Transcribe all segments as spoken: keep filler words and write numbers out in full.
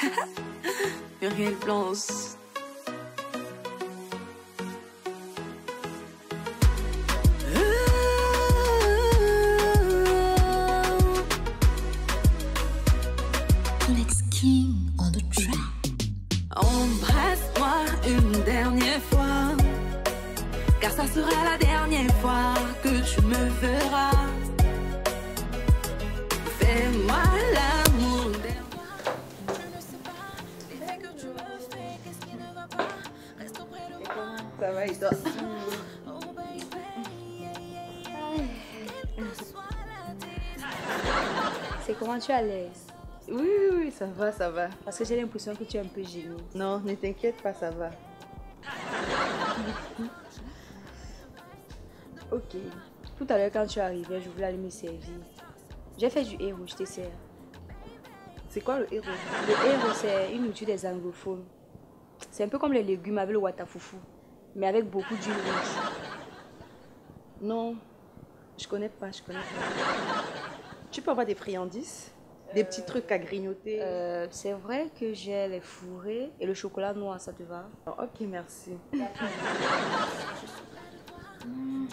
Muriel Blanche. Alex King on the track. Embrasse-moi une dernière fois, car ça sera la dernière fois que tu me verras. Fais-moi l'amour dernier. Je ne sais pas l'effet que tu me fais, qu'est-ce qui ne va pas. Reste auprès de moi. Ça va et toi? Oh baby, quelle que soit la distance. C'est comment tu es à l'aise? Oui, oui, oui, ça va, ça va. Parce que j'ai l'impression que tu es un peu gênée. Non, ne t'inquiète pas, ça va. Ok. Tout à l'heure quand tu arrivais, je voulais aller me servir. J'ai fait du héros, je te sers. C'est quoi le héros? Le héros, c'est une nourriture des anglophones. C'est un peu comme les légumes avec le watafoufou, mais avec beaucoup d'huile rouge. Non, je connais pas, je connais pas. Tu peux avoir des friandises? Des petits trucs à grignoter? Euh, c'est vrai que j'ai les fourrés et le chocolat noir, ça te va? Oh, ok, merci. Mm.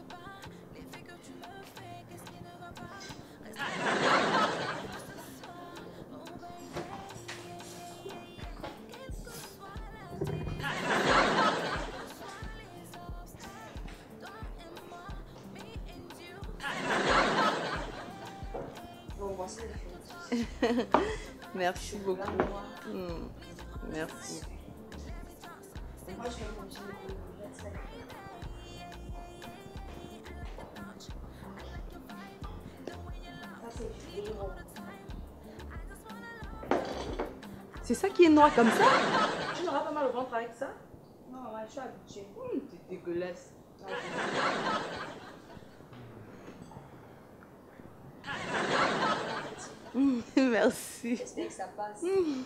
Merci beaucoup. Mmh. Merci. C'est ça qui est noir comme ça? Tu n'auras pas mal au ventre avec ça? Non, ouais, je suis habituée. Mmh, t'es dégueulasse. Mmh, merci. J'espère que ça passe. Mmh.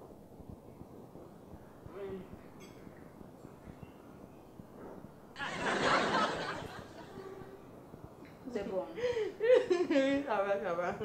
C'est bon. Ça va, ça va.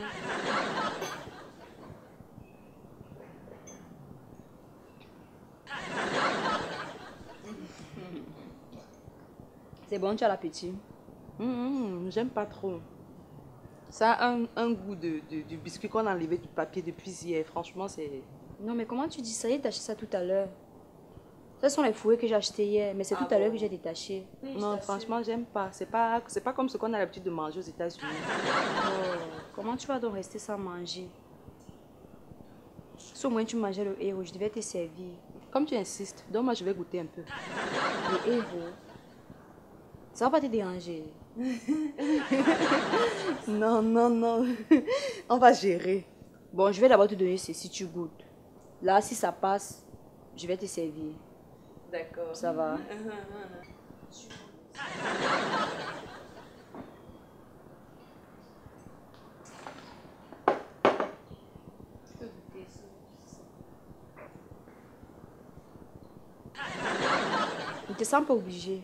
C'est bon, tu as l'appétit? Mmh, j'aime pas trop. Ça a un, un goût de, de, du biscuit qu'on a enlevé du papier depuis hier. Franchement, c'est... Non, mais comment tu dis ça? J'ai détaché ça tout à l'heure. Ce sont les fourrés que j'ai achetés hier, mais c'est Ah tout à bon? l'heure que j'ai détaché. Oui, non, franchement, j'aime pas. C'est pas, c'est pas comme ce qu'on a l'habitude de manger aux États-Unis. Oh, comment tu vas donc rester sans manger? Si au moins tu mangeais le héros, je devais te servir. Comme tu insistes, donc moi je vais goûter un peu. Le héros? Ça va pas te déranger? Non, non, non. On va gérer. Bon, je vais d'abord te donner ceci si tu goûtes. Là, si ça passe, je vais te servir. D'accord. Ça va. Ne te sens pas obligé.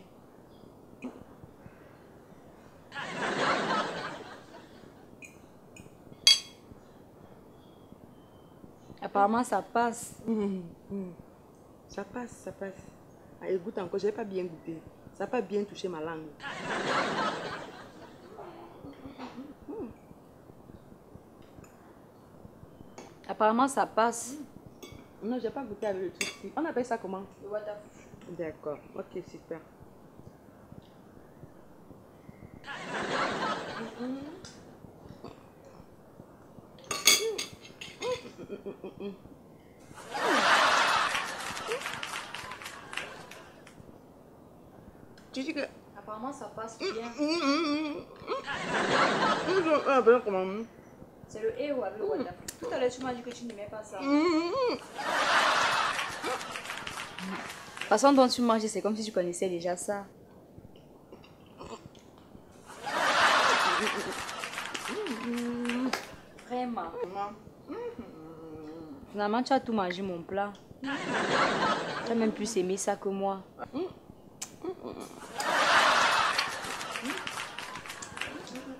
Apparemment, ça passe. Mmh, mmh. Ça passe, ça passe. Allez, goûte encore, je n'ai pas bien goûté. Ça n'a pas bien touché ma langue. Mmh. Apparemment, ça passe. Non, je n'ai pas goûté avec le truc. On appelle ça comment? Le watafoufou. D'accord, ok, super. Mmh. Tu dis que... Apparemment, ça passe bien. C'est le héros avec le watafoufou. Tout à l'heure, tu m'as dit que tu n'aimais pas ça. La façon dont tu manges, c'est comme si tu connaissais déjà ça. Vraiment. Finalement, tu as tout mangé mon plat. Tu as même plus aimé ça que moi.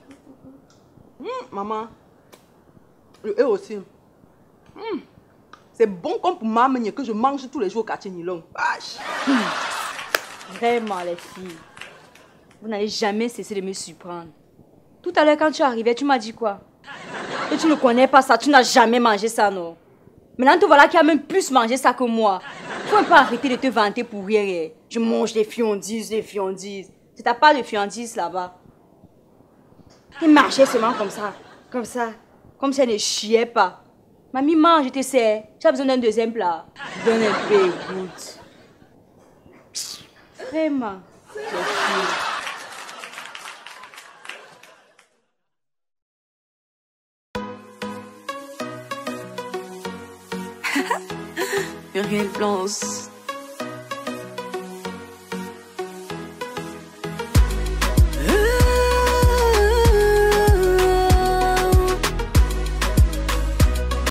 Mmh, maman, le eux aussi. Mmh, C'est bon comme pour m'amener que je mange tous les jours au quartier Nilon. Vache. Vraiment, les filles. Vous n'allez jamais cesser de me surprendre. Tout à l'heure, quand tu arrivais, tu m'as dit quoi? Que tu ne connais pas ça, tu n'as jamais mangé ça, non? Maintenant, te voilà qui a même plus mangé ça que moi. Faut un peu arrêter de te vanter pour rien. Eh. Je mange des fiandises, des fiandises. C'est ta part de fiandises là-bas. Tu marchais seulement comme ça, comme ça. Comme si elle ne chiait pas. Mamie, mange, je te sais. Tu as besoin d'un deuxième plat. Donne un peu, écoute. Vraiment. Muriel Blanche.